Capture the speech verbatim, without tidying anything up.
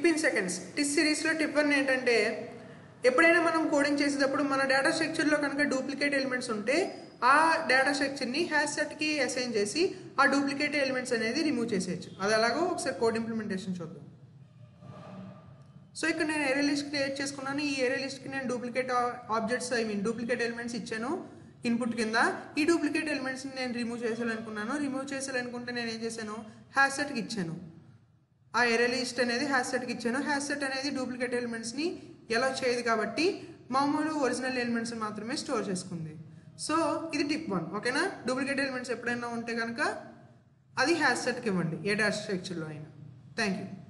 In seconds టిస్ సిరీస్లో tip one ఏంటంటే ఎప్పుడైనా మనం కోడింగ్ చేసేటప్పుడు మన డేటా స్ట్రక్చర్లో కనుక డూప్లికేట్ ఎలిమెంట్స్ ఉంటే ఆ డేటా స్ట్రక్చర్ని హ్యాష్ సెట్కి అసైన్ చేసి ఆ డూప్లికేట్ ఎలిమెంట్స్ అనేది రిమూవ్ చేసేయచ్చు. అది ఎలాగో ఒకసారి కోడ్ ఇంప్లిమెంటేషన్ చూద్దాం. సో ఇక్కడ నేను ఏరే లిస్ట్ క్రియేట్ చేసుకున్నాను. ఈ ఏరే లిస్ట్కి నేను duplicate objects I mean duplicate elements ఇచ్చాను ఇన్పుట్ కింద. ఈ డూప్లికేట్ ఎలిమెంట్స్ని నేను రిమూవ్ చేయాలనుకున్నాను. రిమూవ్ చేయాలనుకుంటే నేను ఏం చేశాను, హ్యాష్ సెట్కి ఇచ్చాను. ఆ ఏరే లిస్ట్ అనేది హ్యాష్ సెట్కి ఇచ్చాను. హ్యాష్ సెట్ అనేది డూప్లికేట్ ఎలిమెంట్స్ని ఎలా చేయదు కాబట్టి మామూలు ఒరిజినల్ ఎలిమెంట్స్ మాత్రమే స్టోర్ చేసుకుంది. సో ఇది టిప్ వన్. ఓకేనా, డూప్లికేట్ ఎలిమెంట్స్ ఎప్పుడైనా ఉంటే కనుక అది హ్యాష్ సెట్కి ఇవ్వండి ఏ డేటా స్ట్రక్చర్లో అయినా. Thank you.